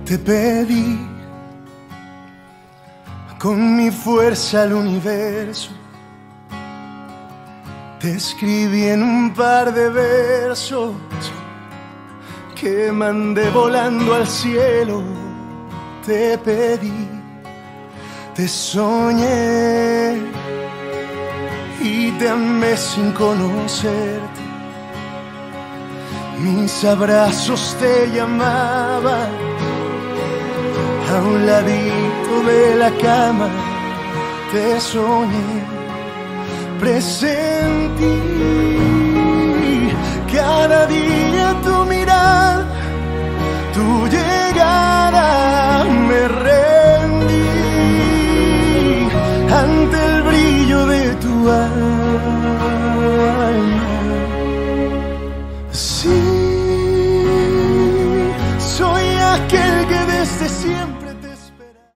Te pedí con mi fuerza al universo, te escribí en un par de versos que mandé volando al cielo. Te pedí, te soñé y te amé sin conocerte. Mis abrazos te llamaban a un ladito de la cama. Te soñé, presentí cada día tu mirada, tu llegada.